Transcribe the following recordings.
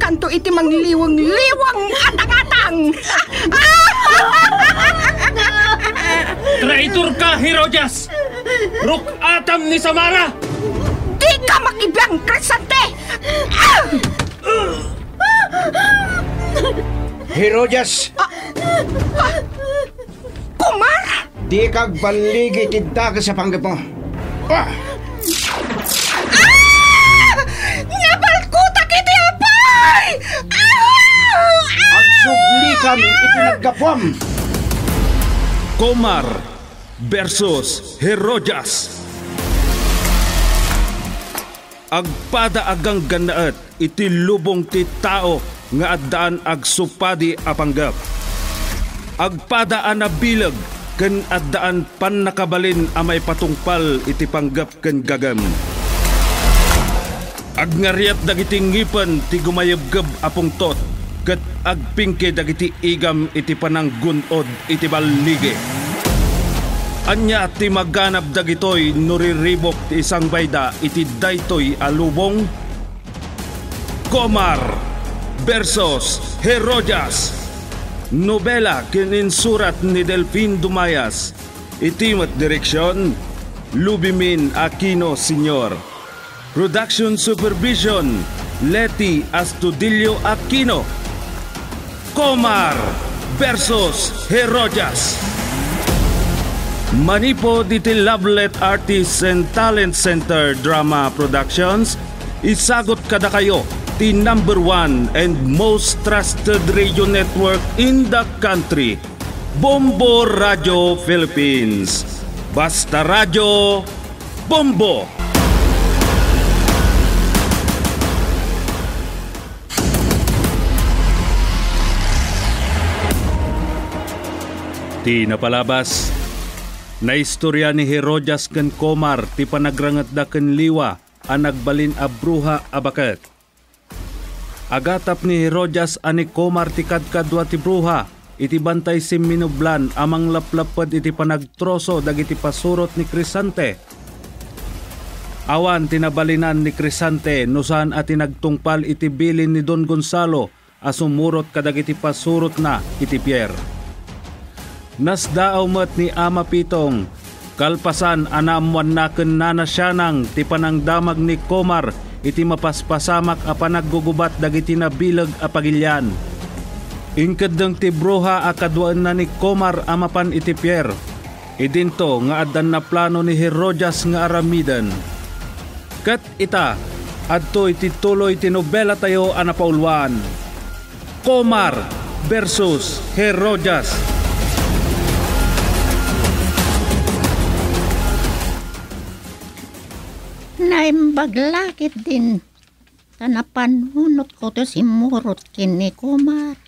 Krisanto iti mangliwang-liwang atang-atang. Traitor ka, Herodias! Rukatam ni Samara! Di ka makibiyang, Crisante! Herodias! Kumar! Di kag baligi tidda ka sa panggap mo. Nabalkuta kiti apay! Ang sublikan itinagkapwam! Comar versus Herodias. Agpada agang ganaat iti lubong ti tao nga addaan ag supadi a panggap. Agpada a nabilag ken addaan pan nakabalin a may patungpal iti panggap ken gagam. Agnariat dagiti ngipan ti gumayabgab a pungtot ket agpingke dagiti igam iti pananggunod iti ballige. Anya ti maganap dagitoy nuriribok ti isang bayda iti daytoy alubong. Comar versus Herodias. Nobela kininsurat ni Delfin Dumayas. Itimat direksyon Lubimin Aquino Sr. Production Supervision Leti Astudillo Aquino. Comar versus Herodias. Manipo diti Lovelet Artists and Talent Center Drama Productions, isagot kada kayo ti #1 and most trusted radio network in the country, Bombo Radio Philippines. Basta Radio Bombo! Ti napalabas na istorya ni Herodias ken Comar ti panagrangat da ken liwa a nagbalin a bruha a baket. Agatap ni Herodias ani Comar ti kadkadwa ti bruha iti bantay si minublan amang laplapad iti panagtroso dagiti pasurot ni Crisante. Awan tinabalinan ni Crisante no saan at tinagtungpal iti bilin ni Don Gonzalo a sumurot kadagiti pasurot na iti Pierre. Nasdaaw met ni Ama Pitong, kalpasan anamuan na ken nanasyanang ti panangdamag ni Comar iti mapaspasamak a panaggugubat dagiti nabilag a pagilyan. Inkadeng ti bruha a kadwaan na ni Comar amapan iti Pierre. Idinto nga addan na plano ni Herodias nga aramidan. Ket ita, adto iti tuloy ti nobela tayo a napaulwan. Comar versus Herodias. Naimbaglakit din. Tanapanunot ko to si Murot kini Comar.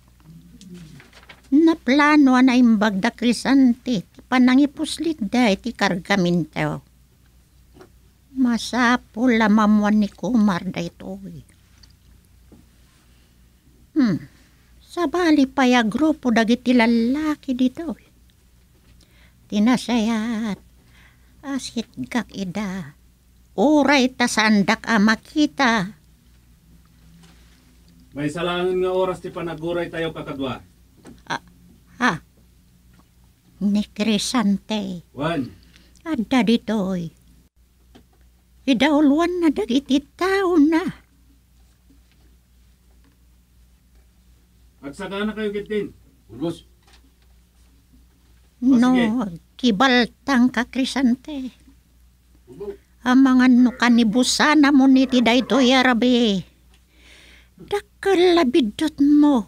Naplano na imbagda Crisante. Panangipuslit da iti kargamintaw. Masapul lamamuan ni Comar da ito. Sabali pa ya grupo dagiti lalaki dito. Tinasayat. Asit kak ida. Oray ta sandak makita. May salangan nga oras ti panaguray tayo kakadwa. Ni Crisante. Wan. Ada ditoy. Idauluan na dagiti tao na. Agsagana kayo gitin. Ulbos. No, sige. kibaltang ka Crisante. Amangan no kanibusana mo ni ti daytoy arabi. Dakalabidot mo.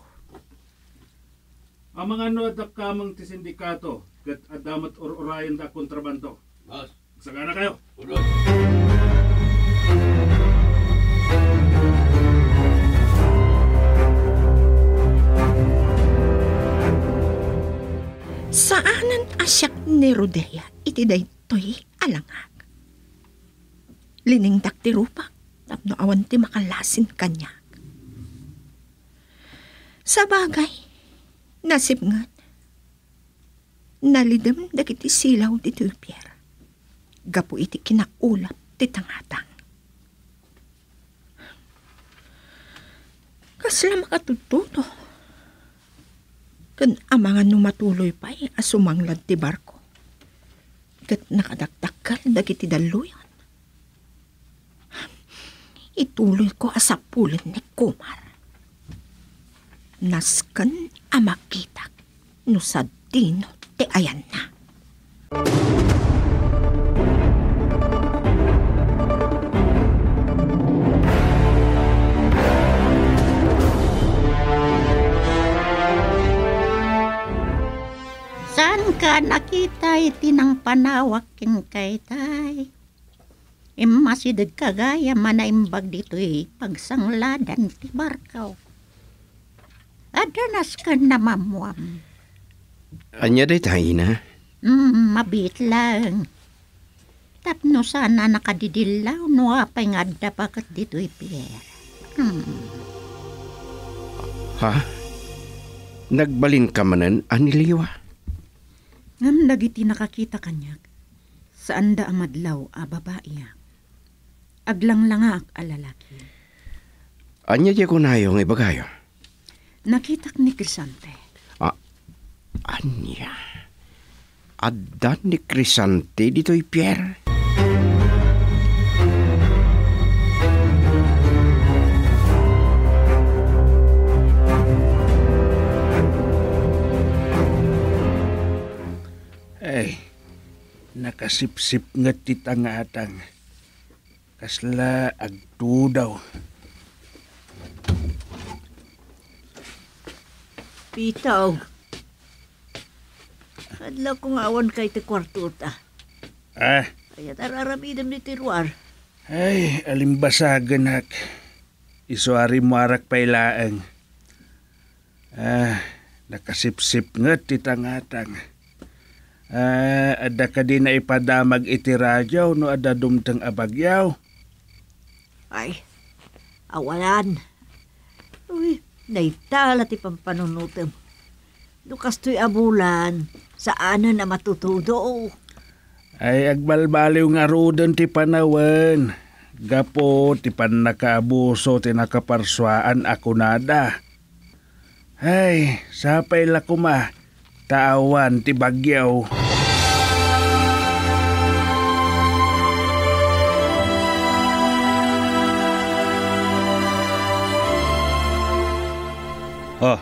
Amang ano at kamang ti sindikato kat adamat or-orayan da kontrabanto. Sagana kayo. Saanan asyak ni Rodea iti daytoy alangag. Liningdak ti rupak tapno awan ti makalasin kanya. Sa bagay, nasibngan, nalidam dagiti silaw ti Pierre. Gapu iti kinaulap ti tangatang. Kasla makatututo. Kan amangan no matuloy pa asumanglad ti barko. Kat nakadaktakal dagiti daluyan. Ituloy ko asapulin ni Kumar. Naskan amakitak no sa dino ti ayan na. Saan ka nakita iti nang panawakin kay tay? Imasidag kagaya manaimbag dito pagsangladan ti barkaw. Adanas ka na mamuam. Anya day tayo na? Mabit lang. Tapno sana nakadidilaw no apay nga dapakat dito Pierre. Ha? Nagbalin ka manan, aniliwa? Ngam dagiti nakakita kanyak. Saan da amadlaw a babae. Aglanglangak a lalaki. Anya di ko nayo ng ibagayo? Nakitak ni Crisante. Anya? Adan ni Crisante dito'y Pierre? Ay, nakasipsip nga titangatang. Kasla agtudaw. Pitaw. Hadla kong awan kay ti kwarto ta. Kaya tararamidam ni tiruar. Ay, alimbasagan hak. Isuari mo arak pailaang. Nakasipsip nga titangatang. Ada ka din na ipadamag iti radyaw no ada dumtang abagyaw. Ay, awalan. Uy, naitala ti pampanunutem. Lukas to'y abulan, saan na matutudo? Ay, agbalbaliw nga rudan ti panawan. Gapo, ti pan nakaabuso, ti nakaparswaan ako nada. Ay, sapay la kuma, tawan ti bagyaw. Oh.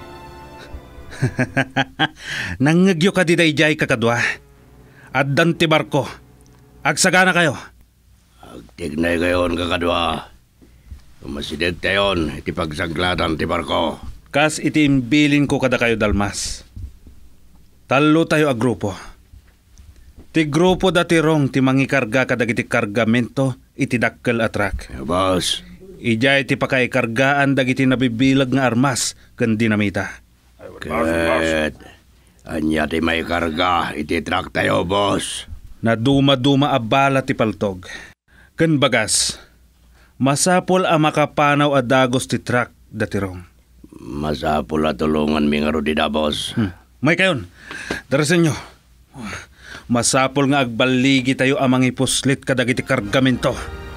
Nangagyo ka di dayjay kakadwa. Addan ti barko. Agsagana kayo. Agtignay kayon kakadwa. Masidag tayon iti pagsagladan ti barko. Kas iti imbilin ko kada kayo dalmas. Talo tayo a grupo. Ti grupo dati rong ti mangikarga kadag iti kargamento iti dakkel atrak. Boss. Ijay ti pakaikargaan dagiti nabibilag nga armas ken dinamita. Ket anya ti may karga iti truck tayo, boss. Naduma-duma a bala ti paltog. Ken bagas, masapol a makapanaw a dagos ti truck dati rong. Masapol a tulungan mi nga rudida, boss. May kayon, darasin nyo. Masapol nga agbaligi tayo amang ipuslit kadag iti kargamento.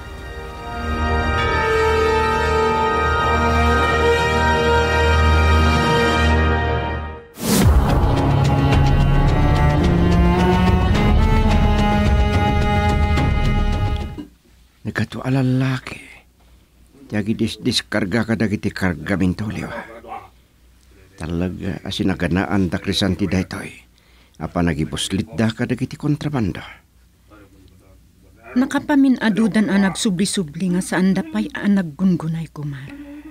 Nagkatu alalaki. Yagi diskarga ka dagiti kargamento liwa. Talaga asinaganaan da Crisanti daytoy. Apa nagibuslit da ka dagiti kontrabando. Nakapaminadudan ang nagsubli-subli nga saan da pa'y ang naggungunay Kumar.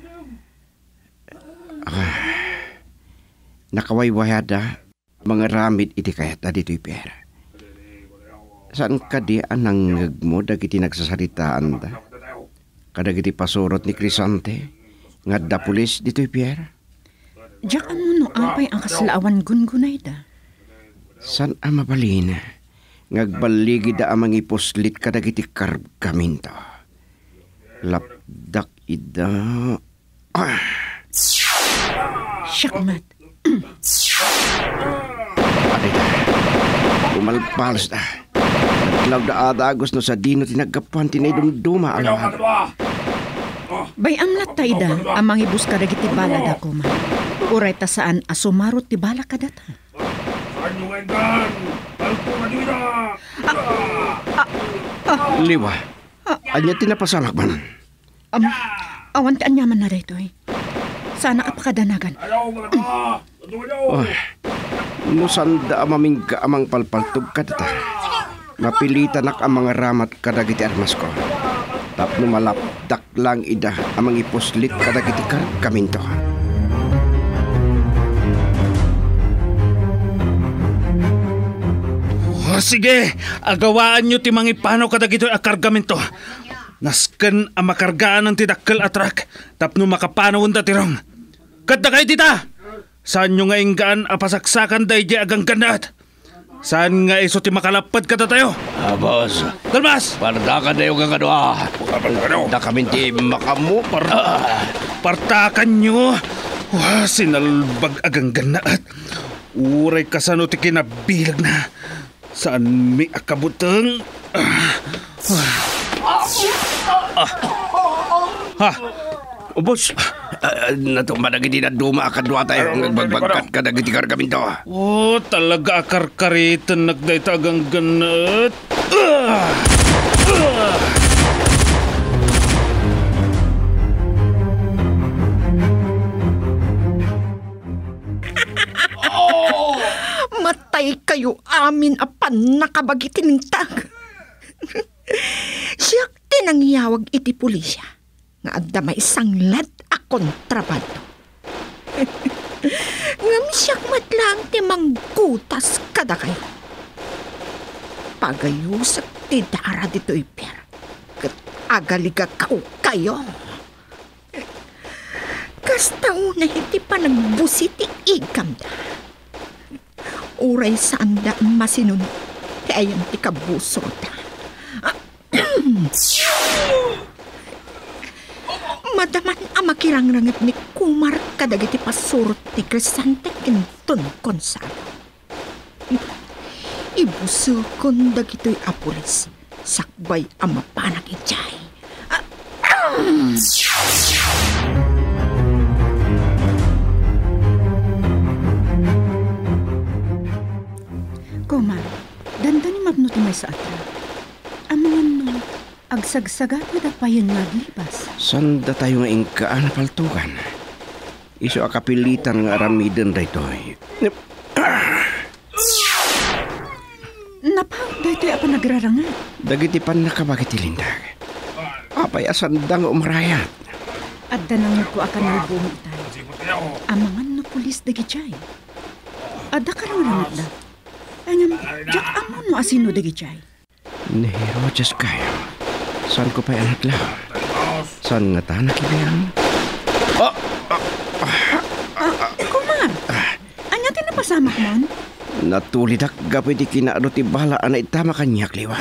Nakawaywayada mga ramid iti kayat dito'y pera. Saan ka di anang mo dagiti nagsasaritaan da? Kadagiti pasurot ni Crisante nga da pulis dito'y Pierre? Diyak ano no apay ang kaslaawan gungunay da? San amabalina? Ngagbaligi da amang ipuslit kadagiti kargamento. Lapdak ida... Siyakmat. Aday da. Umalpalas da. Naglaw da adagos no sa dino tinagapan tinay dumduma alawag. Bayam na tayda amang ibus ka dagiti bala da kuma. Uray ta saan asumarot ti bala ka data. Liwa, anya tinapasalak man. Awan ti anyaman na dito eh. Sana apakadanagan. No sanda amaming amang palpaltog ka data. Napilitan nak ang mga ramat kadagiti armas ko. Tapno malapdak lang ida amang ipuslit kadagiti kaminto. Sige, agawaan nyo ti mangipanaw kadagito akargamento. Nasken ang makargaan ng tidakkel atrak, tapno makapanawon da tirong. Kadda kayo tita! Saan nyo nga inggaan apasaksakan da iji agang gandaat? Saan nga iso ti makalapad ka tayo? Boss. Dalmas! Parda ka na yung gagano. Da kami ti makamu. Partakan nyo! Wah, sinalbag agang gandaat. Uray kasano ti kinabilag na. Saan mi akabutang? Boss, natumadag hindi na duma akadwa tayo nagbagbagat ka nagiti kargaminto. Talaga akarkaritan nagdaitagang ganat. Matay kayo amin apan nakabagitinintag. Siyak tinangyawag iti pulisya nga adda may sanglad a kontrabando. Ngam siyak matlang ti manggutas kada kayo. Pagayusak ti dara dito'y per. Kat agaliga kayo. Kasta una iti panagbusit ti igam da. Uray saan da masinunod ti ayam ti kabuso da. Madaman ang makirangrangat ni Kumar kadagiti pasurot ti Crisante kinton konsado. Ibusukon dagito'y apulis sakbay ang mapanak ijay. Kumar, dandani mabnuti may sa atra. Amangan no, agsagsagat na dapayan naglibas. Sanda tayo nga ingkaan na paltugan. Iso akapilitan nga aramidan daytoy. Napahag daytoy apa nagrarangan. Dagiti pan nakabagiti lindag. Apay asandang umarayat. At danangag ko akan album itay. Amangan no pulis dagi jay. Adda ka rangat da. Anyam, jak amon no asino dagi jay. Nehero just kayo. Saan ko pa'y anak lang? Saan nga tanak ibayang? Kumar, anya tinapasamak mon? Natulidak gapoy di kinaano ti bala ana itama kanyak liwa.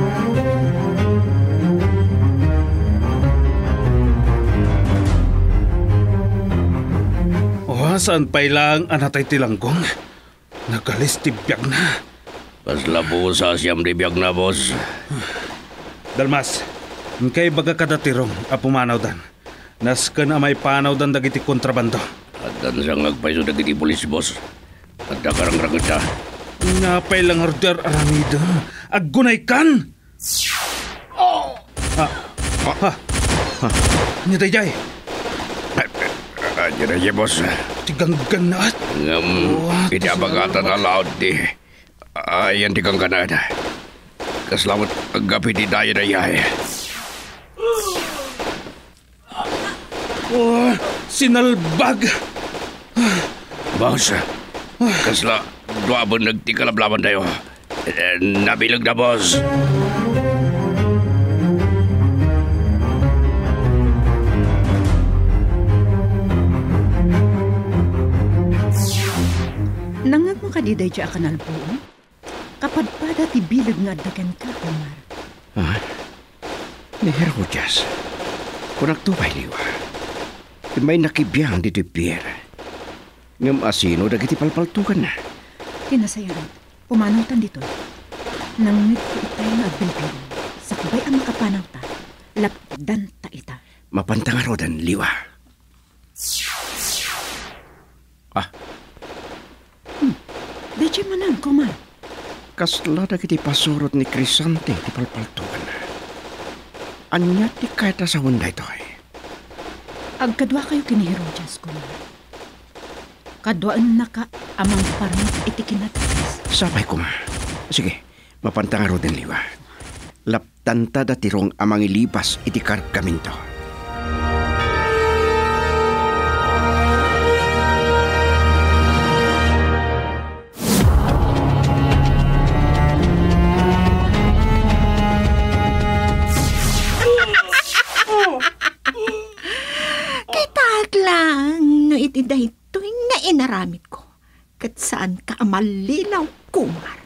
Saan pa'y lang anatay tilanggong? Nagalis ti biyag na. Pasla po sa siyam di biyag na, boss. Dalmas, kay baga kadatirong apumanaw dan. Nasken na may panaw dan dagiti kontrabando. At dan siyang nagpaiso dagiti pulis, boss. At nakarang-rangot siya. Napay lang harder aramida. Aggunay kan! Nitay-jay. Diyan na boss. Tiganggan na at. Hindi abagatan na laod di. Ayan tigang kanada. Kaslamat agapi di daya na yaya. Sinalbag! Boss, kasla dua ba nagtikalablaban tayo. Nabilag na, boss. Nangag mo kadiday siya akan albuon? Kapadpada ti bilag nga dagan ka, Kumar. Nehero ko jas. Kung nagtubay liwa. May nakibiyang dito Pierre. Ngam asino dagiti palpaltukan na. Tinasayan, pumanawtan dito. Nangit ko itay nga agbilbil. Sakbay ang makapanang ta. Lapdan ta ita. mapantangarodan liwa. Diyay manang, Kumar. Kasla dagiti pasurot ni Crisante ti palpaltuan. Anya ti kahit sa wanda ito eh. Agkadwa kayo kini Herodias, Kumar. Kadwaan na ka amang parang iti kinatakas. Sabay ko ma. Sige, mapantangarodan liwa. Laptanta datirong amang ilipas iti karkaminto. Iti dahitoy nga inaramit ko. Kat saan ka amalilaw, Kumar.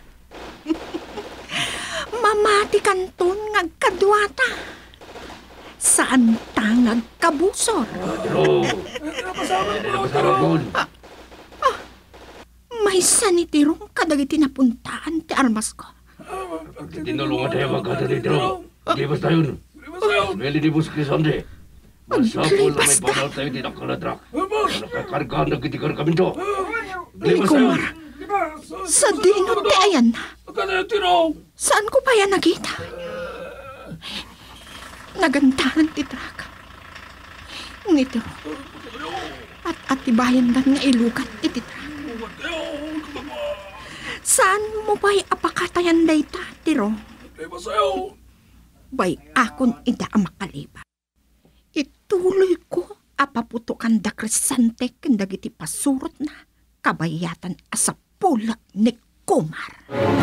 Mamati kanton ngagkadwata. Saan ta ngagkabusor? May sanitirong kadagiti napuntaan ti armas ko. Tinulungan tayo magkatalitro. Libas tayo. Pwede di bus Crisante. Masapol na may panaw tayo tinakaladrak. Nakakargaan na kitikar kami to. Kumar, sa dinot ti ayan na. Saan ko pa yan nakita? Nagantahan ti traka. Ngito. At atibayan lang nga ilukat iti traka. Saan mo ba'y apakatayan day ta, tiro? Bay akon ida ang makaliba. Ituloy ko apaputukan da Crisante kendagiti pasurot na kabayatan asa pulak ni Kumar.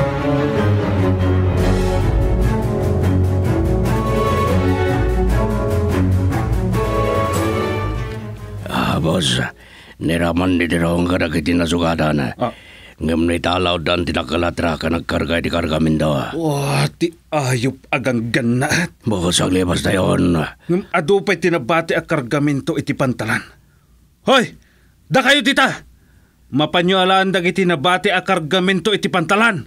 Boss, niraman ni dirong kadagiti nasugada na. Ngam na italaw dan tinakalatra ka nagkarga di kargamin daw. Wah, ti ayop agang ganat. Bukos ang libas na yun. Ngam adupay tinabati a kargamento iti pantalan. Hoy! Da kayo tita! Mapanyalaan dagiti nabati a kargamento iti pantalan.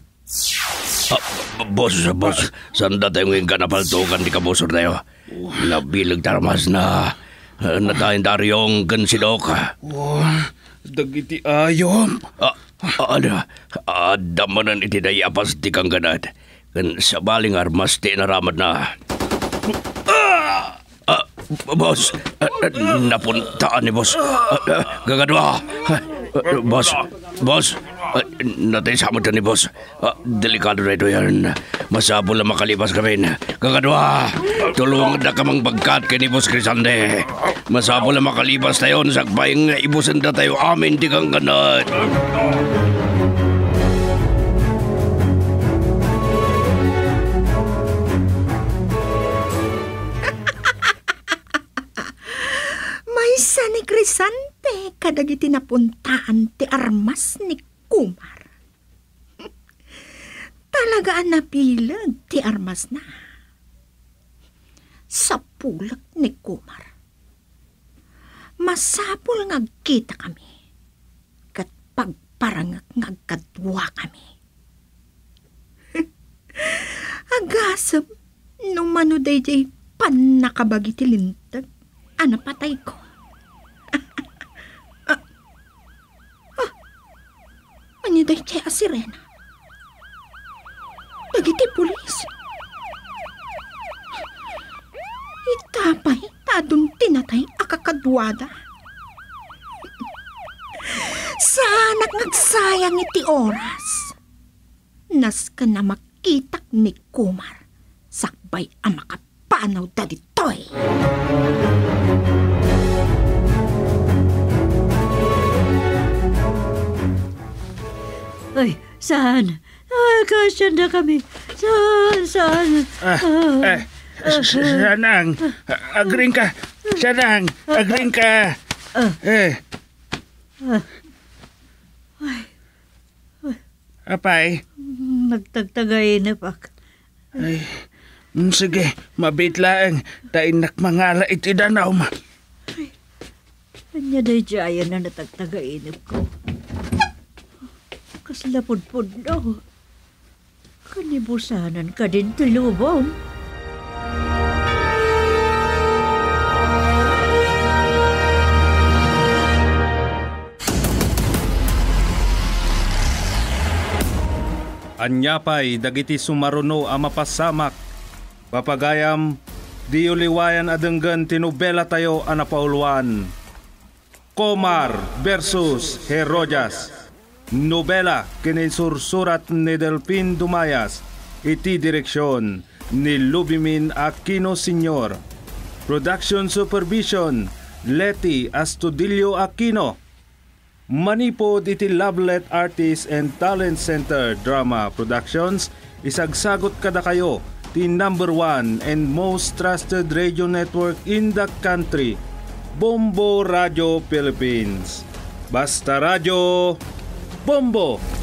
Boss, sanda tayo ngayon ka napaltukan di kabusor tayo. Nabilag tarmas na natayin daryong gansidok. Wah, dagiti ayop. Damanan iti dayapas di kang ganad. Kan sa baling armas di naramad na. Boss, napuntaan ni boss. Gagadwa. Boss, natay sa amad ni boss. Delikado na ito yan. Masabol na makalibas kami. Gagadwa, tulungan na kamang bagkat kay ni boss Crisante. Masabol na makalibas tayo. Sakbayang ibusan na tayo amin di kang ganad. Maysa ni Crisante kadagiti napuntaan ti armas ni Kumar. Talagaan napilag ti armas na. Sa pulak ni Kumar. Masapul ngagkita kami. Kat pagparangak ngagkadwa kami. Agasam nung manuday jay panakabagi ti lintag. Anapatay ko. Maniday siya sirena. Dagiti pulis. Itapay, tadong tinatay akakadwada. Sanak nagsayang iti oras. Nas ka na makitak ni Kumar. Sakbay ang makapanaw da ditoy. Ay, saan? Kasyan na kami. Saan? Sanang, agring ka. Sanang, agring ka. Apay? Nagtagtagay na pak. Ay, sige, mabitlaang. Tainak mangala iti danaw ma. Kanya day jaya na natagtagainip ko. Kaslapod-pod daw. Kanibusanan ka din tulubong. Anyapay dagiti sumaruno a mapasamak. Papagayam di uliwayan adenggan tinubela tayo a napauluan. Comar versus Herodias. Nobela kinisursurat ni Delphin Dumayas. Iti direksyon ni Lubimin Aquino Sr. Production Supervision Leti Astudillo Aquino. Manipod iti Lovelet Artists and Talent Center Drama Productions. Isagsagot kada kayo ti #1 and most trusted radio network in the country, Bombo Radio Philippines. Basta Radio Bombo!